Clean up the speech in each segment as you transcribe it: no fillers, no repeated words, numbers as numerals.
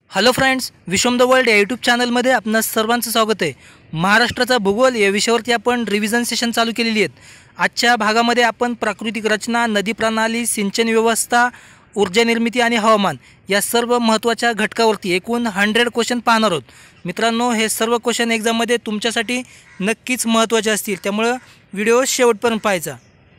Hello friends, Vishwam the world या YouTube चॅनलमध्ये आपणा सर्वांचं स्वागत आहे। महाराष्ट्राचा भूगोल या विषयावरती आपण रिव्हिजन सेशन चालू केलेली आहेत। आजच्या भागामध्ये आपण प्राकृतिक रचना, नदी प्रणाली, सिंचन व्यवस्था, ऊर्जा निर्मिती आणि हवामान या सर्व महत्त्वाच्या घटकावरती एकूण 100 क्वेश्चन पाहणार आहोत। मित्रांनो, हे सर्व क्वेश्चन एक्झाममध्ये तुमच्यासाठी नक्कीच महत्त्वाचे असतील, त्यामुळे व्हिडिओ शेवटपर्यंत पाहायचा।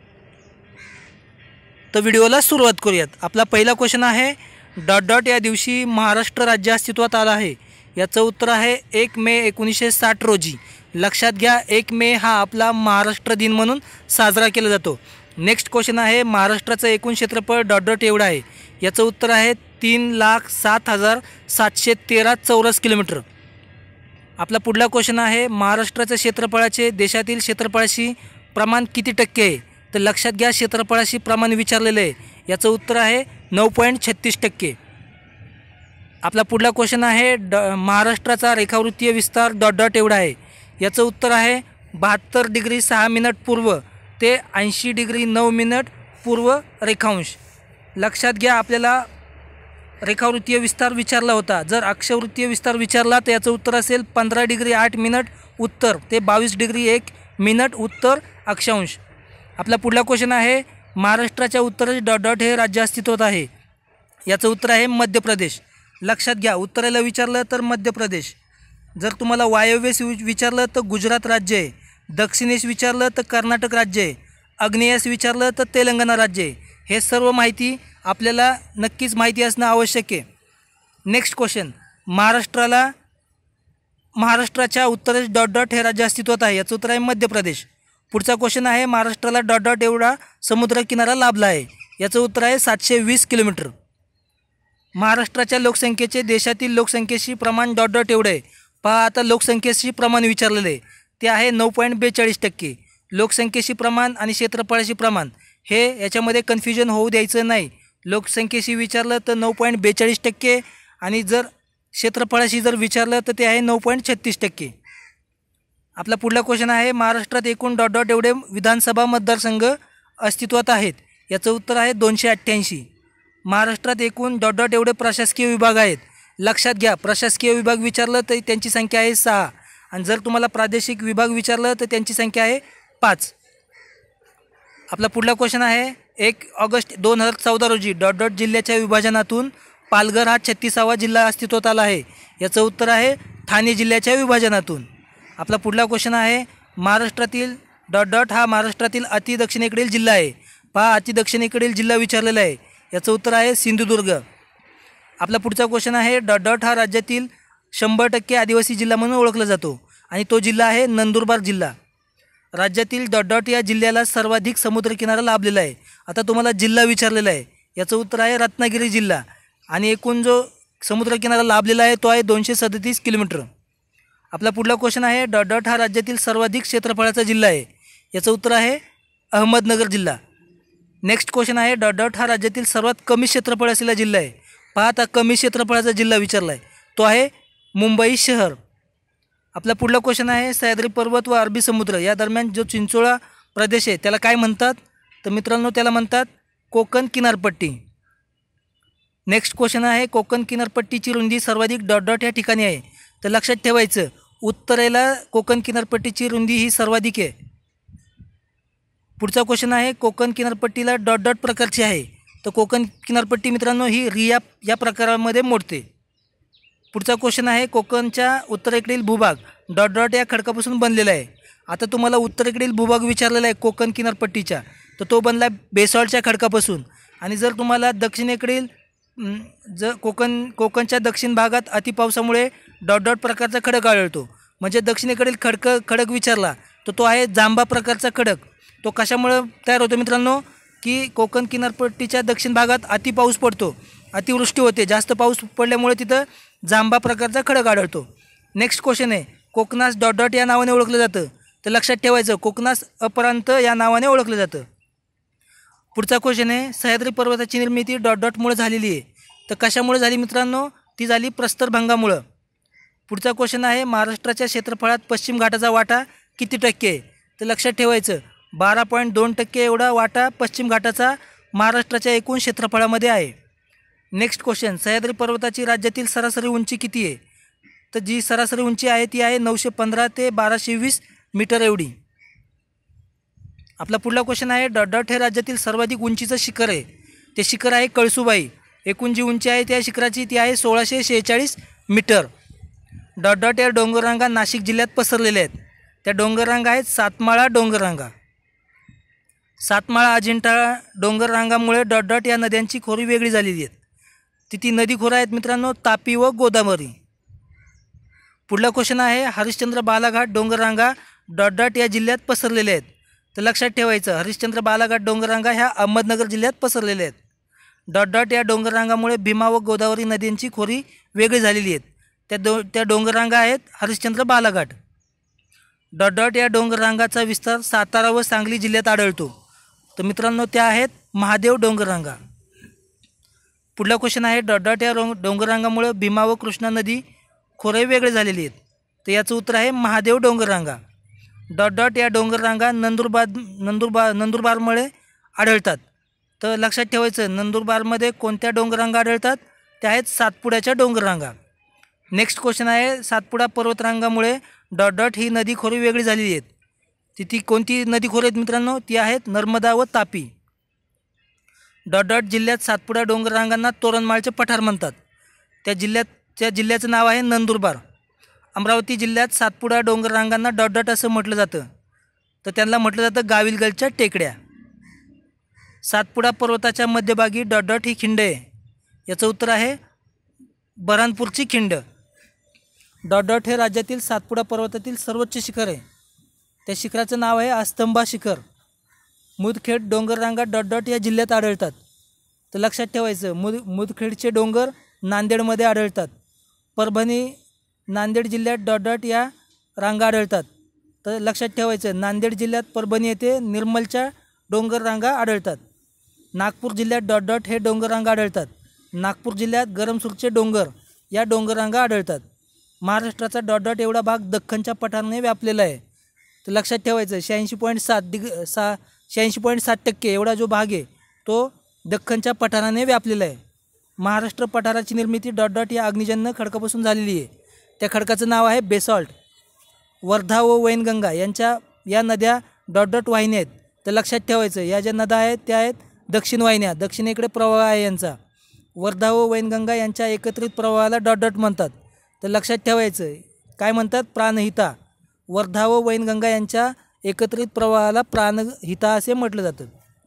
तर व्हिडिओला सुरुवात करूयात। आपला पहिला क्वेश्चन आहे, डॉट डॉट या दिवशी महाराष्ट्र राज्य अस्तित्वात आला आहे। याचं उत्तर आहे 1 मे 1960 रोजी। लक्षात घ्या, 1 मे हा आपला महाराष्ट्र दिन म्हणून साजरा केला जातो। नेक्स्ट क्वेश्चन आहे, महाराष्ट्राचं एकूण क्षेत्रफळ डॉट डॉट एवढं आहे। याचं उत्तर आहे 3,07,713 चौरस किलोमीटर। आपला पुढला क्वेश्चन आहे, महाराष्ट्राच्या क्षेत्रफळाचे देशातील क्षेत्रफळाशी प्रमाण किती टक्के आहे? तर लक्षात घ्या, क्षेत्रफळाशी प्रमाण विचारलेलं आहे। याचं उत्तर आहे 9.36%। आपला पुढला क्वेश्चन आहे, महाराष्ट्राचा रेखावृत्तीय विस्तार डॉट डॉट एवढा आहे। याचं उत्तर आहे 72 डिग्री 6 मिनिट पूर्व ते 80 डिग्री 9 मिनिट पूर्व रेखांश। लक्षात घ्या, आपल्याला रेखावृत्तीय विस्तार विचारला होता। जर अक्षवृत्तीय विस्तार विचारला तर याचं उत्तर असेल 15 डिग्री 8 मिनिट उत्तर ते 22 डिग्री 1 मिनिट उत्तर अक्षांश। आपला पुढला क्वेश्चन आहे, महाराष्ट्राच्या उत्तरेस डॉट डॉट हे राज्य अस्तित्वात आहे। याचं उत्तर आहे मध्य प्रदेश। लक्षात घ्या, उत्तरेला विचारलं तर मध्य प्रदेश, जर तुम्हाला वायव्येस विचारलं तर गुजरात राज्य आहे, दक्षिणेस विचारलं तर कर्नाटक राज्य आहे, आग्नेयेस विचारलं तर तेलंगणा राज्य आहे। हे सर्व माहिती आपल्याला नक्कीच माहिती असणं आवश्यक आहे। नेक्स्ट क्वेश्चन, महाराष्ट्राच्या उत्तरेस डॉट डॉट हे राज्य अस्तित्वात आहे। याचं उत्तर आहे मध्य प्रदेश। पुढचा क्वेश्चन आहे, महाराष्ट्राला डॉट डॉट एवढा समुद्र किनारा लाभला आहे। याचं उत्तर आहे 720 किलोमीटर। महाराष्ट्राच्या लोकसंख्येचे देशातील लोकसंख्येशी प्रमाण डॉट डॉट एवढं आहे। पहा, आता लोकसंख्येशी प्रमाण विचारलेलं आहे, ते आहे 9.42%। लोकसंख्येशी प्रमाण आणि क्षेत्रफळाशी प्रमाण हे याच्यामध्ये कन्फ्युजन होऊ द्यायचं नाही। लोकसंख्येशी विचारलं तर 9.42% आणि जर क्षेत्रफळाशी जर विचारलं तर ते आहे 9.36%। आपला पुढला क्वेश्चन आहे, महाराष्ट्रात एकूण डॉट डॉट एवढे विधानसभा मतदारसंघ अस्तित्वात आहेत। याचं उत्तर आहे 288। महाराष्ट्रात एकूण डॉट डॉट एवढे प्रशासकीय विभाग आहेत। लक्षात घ्या, प्रशासकीय विभाग विचारलं तर त्यांची संख्या आहे 6 आणि जर तुम्हाला प्रादेशिक विभाग विचारलं तर त्यांची संख्या आहे 5। आपला पुढला क्वेश्चन आहे, 1 ऑगस्ट 2014 रोजी डॉट डॉट जिल्ह्याच्या विभाजनातून पालघर हा 36वा जिल्हा अस्तित्वात आला आहे। याचं उत्तर आहे ठाणे जिल्ह्याच्या विभाजनातून। आपला पुढला क्वेश्चन आहे, महाराष्ट्रातील डॉट डॉट हा महाराष्ट्रातील अति दक्षिणेकडील जिल्हा आहे। पहा, अति दक्षिणेकडील जिल्हा विचारलेला आहे। याचं उत्तर आहे सिंधुदुर्ग। आपला पुढचा क्वेश्चन आहे, डॉट डॉट हा राज्यातील 100% आदिवासी जिल्हा म्हणून ओळखला जातो आणि तो जिल्हा आहे नंदुरबार जिल्हा। राज्यातील डॉट डॉट या जिल्ह्याला सर्वाधिक समुद्रकिनारा लाभलेला आहे। आता तुम्हाला जिल्हा विचारलेला आहे। याचं उत्तर आहे रत्नागिरी जिल्हा आणि एकूण जो समुद्रकिनारा लाभलेला आहे तो आहे 237 किलोमीटर। आपला पुढला क्वेश्चन आहे, डॉट डॉट हा राज्यातील सर्वाधिक क्षेत्रफळाचा जिल्हा आहे। याचं उत्तर आहे अहमदनगर जिल्हा। नेक्स्ट क्वेश्चन आहे, डॉट डॉट हा राज्यातील सर्वात कमी क्षेत्रफळ असलेला जिल्हा आहे। पहा, आता कमी क्षेत्रफळाचा जिल्हा विचारला आहे, तो आहे मुंबई शहर। आपला पुढला क्वेश्चन आहे, सह्याद्री पर्वत व अरबी समुद्र या दरम्यान जो चिंचोळा प्रदेश आहे त्याला काय म्हणतात? तर मित्रांनो, त्याला म्हणतात कोकण किनारपट्टी। नेक्स्ट क्वेश्चन आहे, कोकण किनारपट्टीची रुंदी सर्वाधिक डॉट डॉट या ठिकाणी आहे। तर लक्षात ठेवायचं, उत्तरेला कोकण किनारपट्टीची रुंदी ही सर्वाधिक आहे। पुढचा क्वेश्चन आहे, कोकण किनारपट्टीला डॉट डॉट प्रकारची आहे। तर कोकण किनारपट्टी मित्रांनो ही रिया या प्रकारामध्ये मोडते। पुढचा क्वेश्चन आहे, कोकणच्या उत्तरेकडील भूभाग डॉट डॉट या खडकापासून बनलेला आहे। आता तुम्हाला उत्तरेकडील भूभाग विचारलेला आहे कोकण किनारपट्टीच्या, तर तो बनला बेसॉल्टच्या खडकापासून। आणि जर तुम्हाला दक्षिणेकडील कोकणच्या दक्षिण भागात अतिपावसामुळे डॉट डॉट प्रकारचा खडक आढळतो, म्हणजे दक्षिणेकडील खडक विचारला तर तो आहे जांबा प्रकारचा खडक। तो कशामुळे तयार होतो मित्रांनो, की कोकण किनारपट्टीच्या दक्षिण भागात अतिपाऊस पडतो, अतिवृष्टी होते, जास्त पाऊस पडल्यामुळे तिथं जांबा प्रकारचा खडक आढळतो। नेक्स्ट क्वेश्चन आहे, कोकणास डॉट डॉट या नावाने ओळखलं जातं। तर लक्षात ठेवायचं, कोकणास अपरांत या नावाने ओळखलं जातं। पुढचा क्वेश्चन आहे, सह्याद्री पर्वताची निर्मिती डॉट डॉटमुळे झालेली आहे। तर कशामुळे झाली मित्रांनो? ती झाली प्रस्तरभंगामुळं। पुढचा क्वेश्चन आहे, महाराष्ट्राच्या क्षेत्रफळात पश्चिम घाटाचा वाटा किती टक्के आहे? तर लक्षात ठेवायचं, 12.2% एवढा वाटा पश्चिम घाटाचा महाराष्ट्राच्या एकूण क्षेत्रफळामध्ये आहे। नेक्स्ट क्वेश्चन, सह्याद्री पर्वताची राज्यातील सरासरी उंची किती आहे? तर जी सरासरी उंची आहे ती आहे 915 ते 1220 मीटर एवढी. आपला पुढला क्वेश्चन आहे, डॉट हे राज्यातील सर्वाधिक उंचीचं शिखर आहे. ते शिखर आहे कळसुबाई. एकूण जी उंची आहे त्या शिखराची ती आहे 1646 मीटर. डॉट या डोंगररांगा नाशिक जिल्ह्यात पसरलेल्या आहेत. त्या डोंगररांगा आहेत सातमाळा डोंगररांगा. सातमाळा अजिंठा डोंगररांगामुळे डॉट या नद्यांची खोरी वेगळी झालेली आहेत. ती नदी खोरं आहेत मित्रांनो, तापी व गोदावरी. पुढला क्वेश्चन आहे, हरिश्चंद्र बालाघाट डोंगररांगा डॉट या जिल्ह्यात पसरलेले आहेत. तर लक्षात ठेवायचं, हरिश्चंद्र बालाघाट डोंगररांगा ह्या अहमदनगर जिल्ह्यात पसरलेल्या आहेत. डॉट या डोंगररांगामुळे भीमा व गोदावरी नद्यांची खोरी वेगळी झालेली आहेत. त्या डोंगररांगा आहेत हरिश्चंद्र बालाघाट. डॉट या डोंगररांगाचा विस्तार सातारा व सांगली जिल्ह्यात आढळतो. तर मित्रांनो त्या आहेत महादेव डोंगररांगा. पुढला क्वेश्चन आहे, डॉट या डोंगररांगामुळे भीमा व कृष्णा नदी खोरे वेगळे झालेली आहेत. तर याचं उत्तर आहे महादेव डोंगररांगा. डॉट या डोंगररांगा नंदुरबारमुळे आढळतात. तर लक्षात ठेवायचं, नंदुरबारमध्ये कोणत्या डोंगररांगा आढळतात? त्या आहेत सातपुड्याच्या डोंगररांगा. नेक्स्ट क्वेश्चन आहे, सातपुडा पर्वतरांगामुळे डॉट ही नदी खोरी वेगळी झालेली आहेत. ती कोणती नदी खोरे आहेत मित्रांनो? ती आहेत नर्मदा व तापी. डॉट जिल्ह्यात सातपुडा डोंगररांगांना तोरणमाळचे पठार म्हणतात. त्या जिल्ह्याचं नाव आहे नंदुरबार. अमरावती जिल्ह्यात सातपुडा डोंगररांगांना डॉट असं म्हटलं जातं. तर त्यांना म्हटलं जातं गाविलगडच्या टेकड्या. सातपुडा पर्वताच्या मध्यभागी डॉट ही खिंड आहे. याचं उत्तर आहे बऱ्हाणपूरची खिंड. डॉट हे राज्यातील सातपुडा पर्वतातील सर्वोच्च शिखर आहे. त्या शिखराचं नाव आहे अस्तंबा शिखर. मुदखेड डोंगररांगा डॉट या जिल्ह्यात आढळतात. तर लक्षात ठेवायचं, मुदखेडचे डोंगर नांदेडमध्ये आढळतात. परभणी नांदेड जिल्ह्यात डॉट या रांगा आढळतात. तर लक्षात ठेवायचं, नांदेड जिल्ह्यात परभणी येथे निर्मलच्या डोंगररांगा आढळतात. नागपूर जिल्ह्यात डॉट हे डोंगररांगा आढळतात. नागपूर जिल्ह्यात गरमसूरचे डोंगर या डोंगररांगा आढळतात. महाराष्ट्राचा डॉट एवढा भाग दख्खनच्या पठाराने व्यापलेला आहे. तर लक्षात ठेवायचं, 86.7% एवढा जो भाग आहे तो दख्खनच्या पठाराने व्यापलेला आहे. महाराष्ट्र पठाराची निर्मिती डॉट या अग्निजन्य खडकापासून झालेली आहे. त्या खडकाचं नाव आहे बेसॉल्ट. वर्धा व वैनगंगा या नद्या डॉट वाहिन्या आहेत. तर लक्षात ठेवायचं, या ज्या नद्या आहेत त्या आहेत दक्षिण वाहिन्या. दक्षिणेकडे प्रवाह आहे यांचा. वर्धा व वैनगंगा यांच्या एकत्रित प्रवाहाला डॉट म्हणतात. तर लक्षात ठेवायचं, काय म्हणतात? प्राणहिता. वर्धा व वैनगंगा यांच्या एकत्रित प्रवाहाला प्राणहिता असे म्हटलं जातं.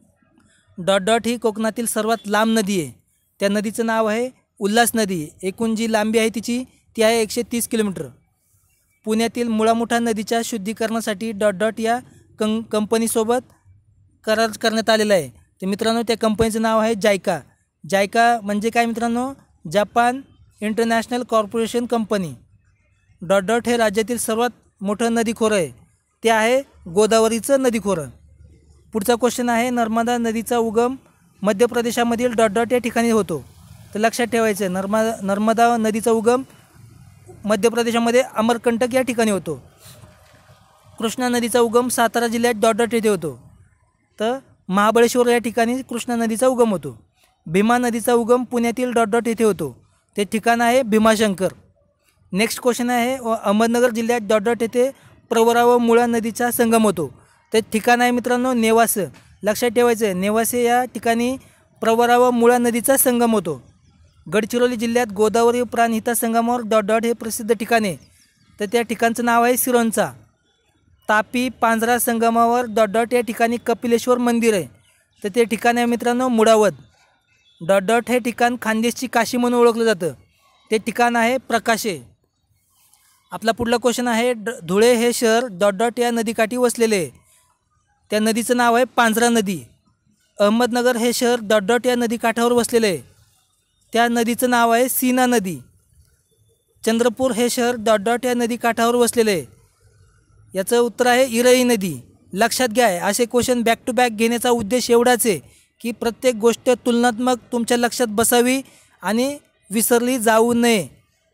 डॉट ही कोकणातील सर्वात लांब नदी आहे. त्या नदीचं नाव आहे उल्हास नदी. एकूण जी लांबी आहे ती आहे 130 किलोमीटर. पुण्यातील मुळामुठा नदीच्या शुद्धीकरणासाठी डॉट या कंपनीसोबत करार करण्यात आलेला आहे. तर मित्रांनो त्या कंपनीचं नाव आहे जायका. जायका म्हणजे काय मित्रांनो? Japan International Corporation company. Dot हे राज्यातील सर्वात मोठं नदीखोरं आहे. ते आहे गोदावरीचं नदीखोरं. पुढचा क्वेश्चन आहे, नर्मदा नदीचा उगम मध्य प्रदेशामधील डॉट या ठिकाणी होतो. तर लक्षात ठेवायचं, नर्मदा नदीचा उगम मध्य प्रदेशामध्ये अमरकंटक या ठिकाणी होतो. कृष्णा नदीचा उगम सातारा जिल्ह्यात डॉट येथे होतो. तर महाबळेश्वर या ठिकाणी कृष्णा नदीचा उगम होतो. भीमा नदीचा उगम पुण्यातील डॉट येथे होतो. ते ठिकाण आहे भीमाशंकर. नेक्स्ट क्वेश्चन आहे, अहमदनगर जिल्ह्यात डॉट येथे प्रवरा व मुळा नदीचा संगम होतो. ते ठिकाण आहे मित्रांनो नेवासे. लक्षात ठेवायचं, नेवासे या ठिकाणी प्रवरा व मुळा नदीचा संगम होतो. गडचिरोली जिल्ह्यात गोदावरी प्राणहिता संगमावर डॉट हे प्रसिद्ध ठिकाण आहे. तर त्या ठिकाणचं नाव आहे सिरोंचा. तापी पांझरा संगमावर डॉट या ठिकाणी कपिलेश्वर मंदिर आहे. तर ते ठिकाण आहे मित्रांनो मुडावद. डॉट हे ठिकाण खानदेशची काशी म्हणून ओळखलं जातं. ते ठिकाण आहे प्रकाशे. आपला पुढला क्वेश्चन आहे, धुळे हे शहर डॉट या नदीकाठी वसलेले आहे. त्या नदीचं नाव आहे पांझरा नदी. अहमदनगर हे शहर डॉट या नदीकाठावर वसलेले आहे. त्या नदीचं नाव आहे सीना नदी. चंद्रपूर हे शहर डॉट या नदीकाठावर वसलेले आहे. याचं उत्तर आहे इरई नदी. लक्षात घ्या, असे क्वेश्चन बॅक टू बॅक घेण्याचा उद्देश एवढाच आहे की प्रत्येक गोष्ट तुलनात्मक तुमच्या लक्षात बसावी आणि विसरली जाऊ नये.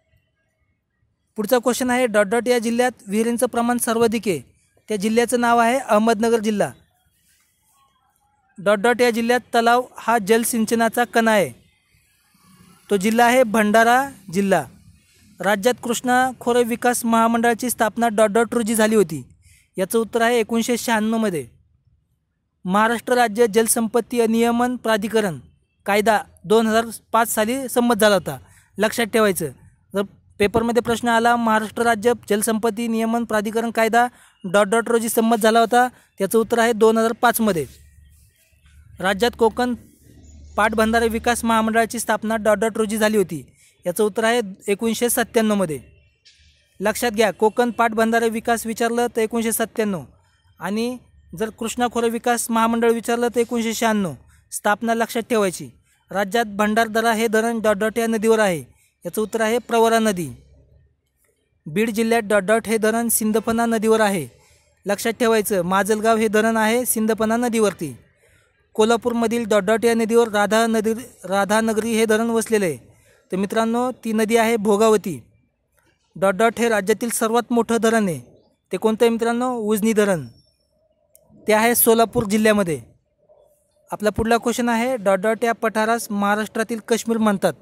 पुढचा क्वेश्चन आहे, डॉट या जिल्ह्यात विहिरींचं प्रमाण सर्वाधिक आहे. त्या जिल्ह्याचं नाव आहे अहमदनगर जिल्हा. डॉट या जिल्ह्यात तलाव हा जलसिंचनाचा कणा आहे. तो जिल्हा आहे भंडारा जिल्हा. राज्यात कृष्णा खोरे विकास महामंडळाची स्थापना रोजी झाली होती. याचं उत्तर आहे 1996मध्ये. महाराष्ट्र राज्य जलसंपत्ती नियमन प्राधिकरण कायदा 2005 साली संमत झाला होता. लक्षात ठेवायचं, जर पेपरमध्ये प्रश्न आला महाराष्ट्र राज्य जलसंपत्ती नियमन प्राधिकरण कायदा रोजी संमत झाला होता, त्याचं उत्तर आहे 2005मध्ये. राज्यात कोकण पाटबंधारे विकास महामंडळाची स्थापना रोजी झाली होती. याचं उत्तर आहे 1997मध्ये. लक्षात घ्या, कोकण पाटबंधारे विकास विचारलं तर 1997 आणि जर कृष्णा खोरे विकास महामंडळ विचारलं तर 1996. स्थापना लक्षात ठेवायची. राज्यात भंडारदरा हे धरण या नदीवर आहे. याचं उत्तर आहे प्रवरा नदी. बीड जिल्ह्यात हे धरण सिंदफणा नदीवर आहे. लक्षात ठेवायचं, माजलगाव हे धरण आहे सिंदफणा नदीवरती. कोल्हापूरमधील या नदीवर राधानगरी हे धरण वसलेलं आहे. तर मित्रांनो, ती नदी आहे भोगावती. हे राज्यातील सर्वात मोठं धरण आहे. ते कोणतं आहे मित्रांनो? उजनी धरण. ते आहे सोलापूर जिल्ह्यामध्ये. आपला पुढला क्वेश्चन आहे, या पठारास महाराष्ट्रातील काश्मीर म्हणतात.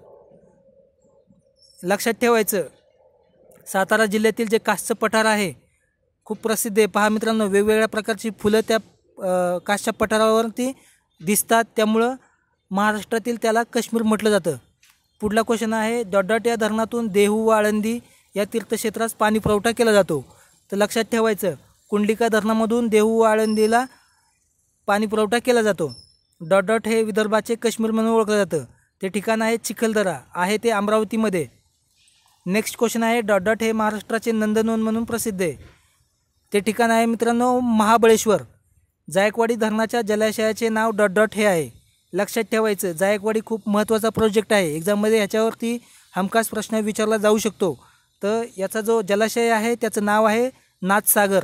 लक्षात ठेवायचं, सातारा जिल्ह्यातील जे कासचं पठार आहे खूप प्रसिद्ध आहे. पहा मित्रांनो, वेगवेगळ्या प्रकारची फुलं त्या कासच्या पठारावरती दिसतात, त्यामुळं महाराष्ट्रातील त्याला काश्मीर म्हटलं जातं. पुढला क्वेश्चन आहे, या धरणातून देहू व आळंदी या तीर्थक्षेत्रास पाणी पुरवठा केला जातो. तर लक्षात ठेवायचं, कुंडलिका धरणामधून देहू व आळंदीला पाणी पुरवठा केला जातो. हे विदर्भाचे काश्मीर म्हणून ओळखलं जातं. ते ठिकाण आहे चिखलदरा, आहे ते अमरावतीमध्ये. नेक्स्ट क्वेश्चन आहे, हे महाराष्ट्राचे नंदनवन म्हणून प्रसिद्ध आहे. ते ठिकाण आहे मित्रांनो महाबळेश्वर. जायकवाडी धरणाच्या जलाशयाचे नाव हे आहे. लक्षात ठेवायचं, जायकवाडी खूप महत्त्वाचा प्रोजेक्ट आहे. एक्झाममध्ये ह्याच्यावरती हमखास प्रश्न विचारला जाऊ शकतो. तर याचा जो जलाशय आहे त्याचं नाव आहे नाथसागर.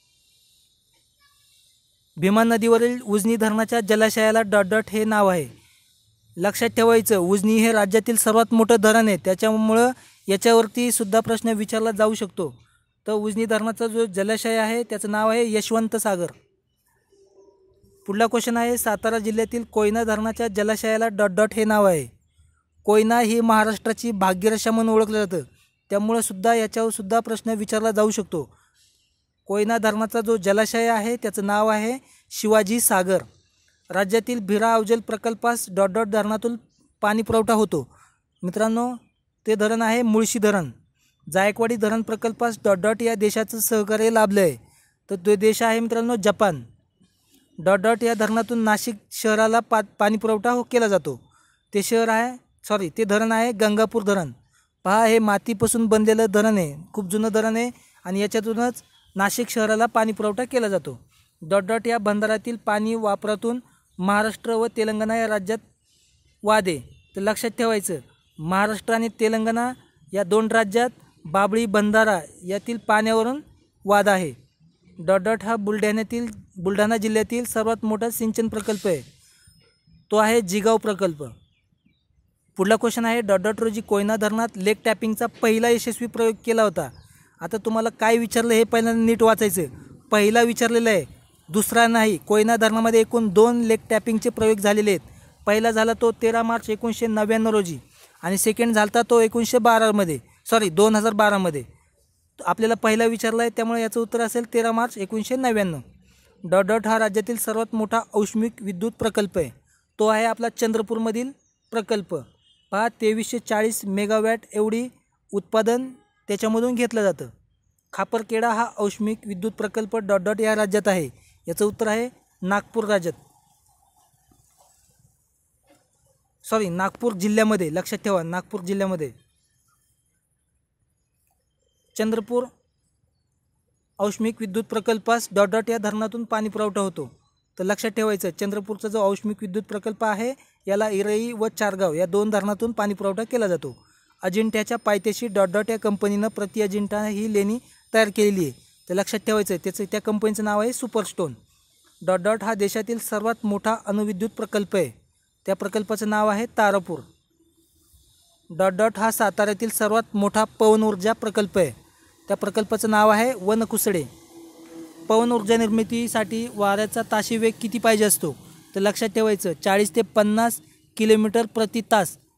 भीमा नदीवरील उजनी धरणाच्या जलाशयाला हे नाव आहे. लक्षात ठेवायचं, उजनी हे राज्यातील सर्वात मोठं धरण आहे, त्याच्यामुळं याच्यावरती सुद्धा प्रश्न विचारला जाऊ शकतो. तर उजनी धरणाचा जो जलाशय आहे त्याचं नाव आहे यशवंत सागर. पुढला क्वेश्चन आहे, सातारा जिल्ह्यातील कोयना धरणाच्या जलाशयाला हे नाव आहे. कोयना ही महाराष्ट्राची भाग्यरेखा म्हणून ओळखलं जातं, त्यामुळं सुद्धा याच्यावर सुद्धा प्रश्न विचारला जाऊ शकतो. कोयना धरणाचा जो जलाशय आहे त्याचं नाव आहे शिवाजी सागर. राज्यातील भिरा अवजल प्रकल्पास धरणातून पाणी पुरवठा होतो. मित्रांनो, ते धरण आहे मुळशी धरण. जायकवाडी धरण प्रकल्पास या देशाचं सहकार्य लाभलं आहे. तर तो देश आहे मित्रांनो जपान. या धरणातून नाशिक शहराला पाणी पुरवठा केला जातो. ते धरण आहे गंगापूर धरण. पहा, हे मातीपासून बनलेलं धरण आहे, खूप जुनं धरण आहे आणि याच्यातूनच नाशिक शहराला पाणी पुरवठा केला जातो. या बंधाऱ्यातील पाणी वापरातून महाराष्ट्र व तेलंगणा या राज्यात वाद आहे. तर लक्षात ठेवायचं, महाराष्ट्र आणि तेलंगणा या दोन राज्यात बाबळी बंधारा यातील पाण्यावरून वाद आहे. हा बुलढाणा जिल्ह्यातील सर्वात मोठा सिंचन प्रकल्प आहे. तो आहे जिगाव प्रकल्प. पुढला क्वेश्चन आहे, रोजी कोयना धरणात लेक टॅपिंगचा पहिला यशस्वी प्रयोग केला होता. आता तुम्हाला काय विचारलं हे पहिल्यांदा नीट वाचायचं. पहिला विचारलेलं आहे, दुसरा नाही. कोयना धरणामध्ये एकूण 2 लेक टॅपिंगचे प्रयोग झालेले आहेत. पहिला झाला तो 13 मार्च 1999 रोजी आणि सेकंड झाला तो 2012मध्ये. आपल्याला पहिला विचारला आहे, त्यामुळे याचं उत्तर असेल 13 मार्च 1999. हा राज्यातील सर्वात मोठा औष्णिक विद्युत प्रकल्प आहे. तो आहे आपला चंद्रपूरमधील प्रकल्प. पहा, 2340 मेगावॅट एवढी उत्पादन त्याच्यामधून घेतलं जातं. खापरखेडा हा औष्णिक विद्युत प्रकल्प या राज्यात आहे. याचं उत्तर आहे नागपूर जिल्ह्यामध्ये. लक्षात ठेवा, नागपूर जिल्ह्यामध्ये. चंद्रपूर औष्णिक विद्युत प्रकल्पास या धरणातून पाणी पुरवठा होतो. तर लक्षात ठेवायचं, चंद्रपूरचा जो औष्णिक विद्युत प्रकल्प आहे याला इरई व चारगाव या 2 धरणातून पाणी पुरवठा केला जातो. अजिंठ्याच्या पायथ्याशी या कंपनीनं प्रति अजिंठा ही लेणी तयार केलेली आहे. तर लक्षात ठेवायचं, त्या कंपनीचं नाव आहे सुपरस्टोन. हा देशातील सर्वात मोठा अणुविद्युत प्रकल्प आहे. त्या प्रकल्पाचं नाव आहे तारापूर. हा साताऱ्यातील सर्वात मोठा पवन ऊर्जा प्रकल्प आहे. त्या प्रकल्पाचं नाव आहे वनकुसडे. पवन ऊर्जा निर्मितीसाठी वाऱ्याचा ताशी वेग किती पाहिजे असतो? तर लक्षात ठेवायचं, 40 ते 50 किलोमीटर प्रति तास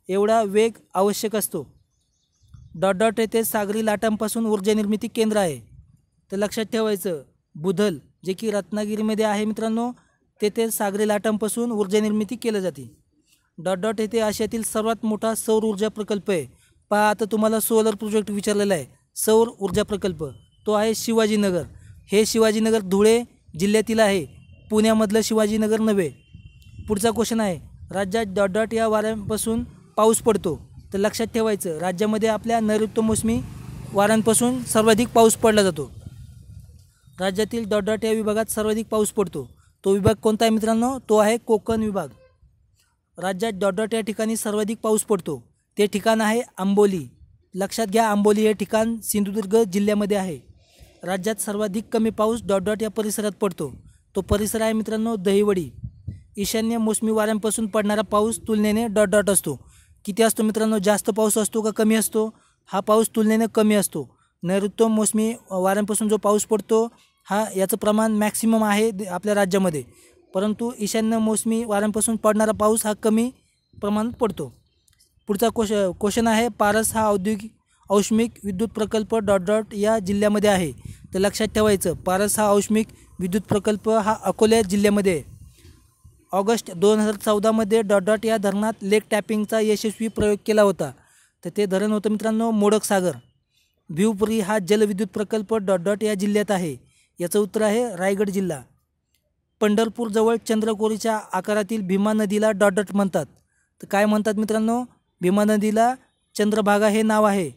एवढा वेग आवश्यक असतो. डॉट डॉट येथे सागरी लाटांपासून ऊर्जा निर्मिती केंद्र आहे. तर लक्षात ठेवायचं, बुधल जे की रत्नागिरीमध्ये आहे मित्रांनो, तेथे सागरी लाटांपासून ऊर्जा निर्मिती केली जाते. डॉट डॉट येथे आशियातील सर्वात मोठा सौर ऊर्जा प्रकल्प आहे. पहा, आता तुम्हाला सोलर प्रोजेक्ट विचारलेला आहे. सौर ऊर्जा प्रकल्प तो आहे शिवाजीनगर. हे शिवाजीनगर धुळे जिल्ह्यातील आहे, पुण्यामधलं शिवाजीनगर नव्हे. पुढचा क्वेश्चन आहे, राज्यात डॉट डॉट या वाऱ्यांपासून पाऊस पडतो. तर लक्षात ठेवायचं, राज्यामध्ये आपल्या नैऋत्य मोसमी वाऱ्यांपासून सर्वाधिक पाऊस पडला जातो. राज्यातील डॉट डॉट या विभागात सर्वाधिक पाऊस पडतो. तो विभाग कोणता आहे मित्रांनो? तो आहे कोकण विभाग. राज्यात डॉट डॉट या ठिकाणी सर्वाधिक पाऊस पडतो. ते ठिकाण आहे आंबोली. लक्षात घ्या, आंबोली हे ठिकाण सिंधुदुर्ग जिल्ह्यामध्ये आहे. राज्यात सर्वाधिक कमी पाऊस डॉट डॉट या परिसरात पडतो. तो परिसर आहे मित्रांनो दहिवडी. ईशान्य मोसमी वाऱ्यांपासून पडणारा पाऊस तुलनेने डॉट डॉट असतो. किती असतो मित्रांनो? जास्त पाऊस असतो का कमी असतो? हा पाऊस तुलनेने कमी असतो. नैऋत्य मोसमी वाऱ्यांपासून जो पाऊस पडतो हा याचं प्रमाण मॅक्सिमम आहे आपल्या राज्यामध्ये, परंतु ईशान्य मोसमी वाऱ्यांपासून पडणारा पाऊस हा कमी प्रमाणात पडतो. पुढचा क्वेश्चन आहे, पारस हा औष्णिक विद्युत प्रकल्प डॉट डॉट या जिल्ह्यामध्ये आहे. तर लक्षात ठेवायचं, पारस हा औष्णिक विद्युत प्रकल्प हा अकोला जिल्ह्यामध्ये आहे. ऑगस्ट 2014मध्ये डॉट डॉट या धरणात लेक टॅपिंगचा यशस्वी प्रयोग केला होता. तर ते धरण होतं मित्रांनो मोडक सागर. भिवपुरी हा जलविद्युत प्रकल्प डॉट डॉट या जिल्ह्यात आहे. याचं उत्तर आहे रायगड जिल्हा. पंढरपूरजवळ चंद्रकोरीच्या आकारातील भीमा नदीला डॉट डॉट म्हणतात. तर काय म्हणतात मित्रांनो? भीमा नदीला चंद्रभागा हे नाव आहे.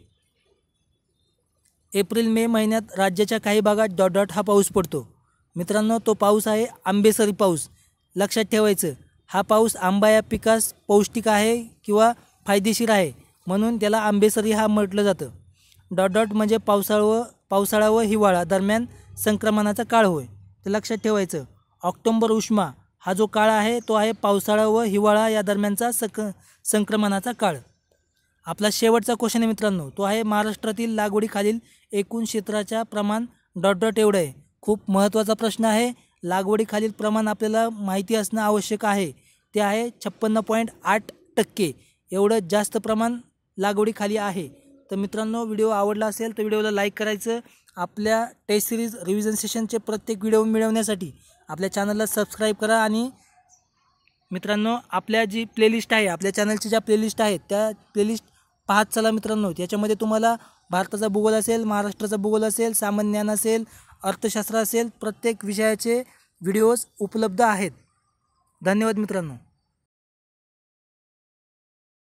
एप्रिल मे महिन्यात राज्याच्या काही भागात डॉट डॉट हा पाऊस पडतो. मित्रांनो, तो पाऊस आहे आंबेसरी पाऊस. लक्षात ठेवायचं, हा पाऊस आंबा या पिकास पौष्टिक आहे किंवा फायदेशीर आहे, म्हणून त्याला आंबेसरी हा म्हटलं जातं. डॉट डॉट म्हणजे पावसाळा व हिवाळा दरम्यान संक्रमणाचा काळ होय. तर लक्षात ठेवायचं, ऑक्टोंबर उष्मा हा जो काळ आहे तो आहे पावसाळा व हिवाळा या दरम्यानचा संक्रमणाचा काळ. आपला शेवटचा क्वेश्चन आहे मित्रांनो, तो आहे महाराष्ट्रातील लागवडीखालील एकूण क्षेत्राच्या प्रमाण डॉट डॉट एवढं आहे. खूप महत्त्वाचा प्रश्न आहे. लागवडीखालील प्रमाण आपल्याला माहिती असणं आवश्यक आहे. ते आहे 56.8%. एवढं जास्त प्रमाण लागवडीखाली आहे. तर मित्रांनो, व्हिडिओ आवडला असेल तर व्हिडिओला लाईक करायचं. आपल्या टेस्ट सिरीज रिव्हिजन सेशनचे प्रत्येक व्हिडिओ मिळवण्यासाठी आपल्या चॅनलला सबस्क्राईब करा. आणि मित्रांनो, आपल्या जी प्लेलिस्ट आहे, आपल्या चॅनलची ज्या प्लेलिस्ट आहेत त्या प्लेलिस्ट पाहत चला मित्रांनो. त्याच्यामध्ये तुम्हाला भारताचा भूगोल असेल, महाराष्ट्राचा भूगोल असेल, सामान्य ज्ञान असेल, अर्थशास्त्र असेल, प्रत्येक विषयाचे व्हिडिओज उपलब्ध आहेत. धन्यवाद मित्रांनो.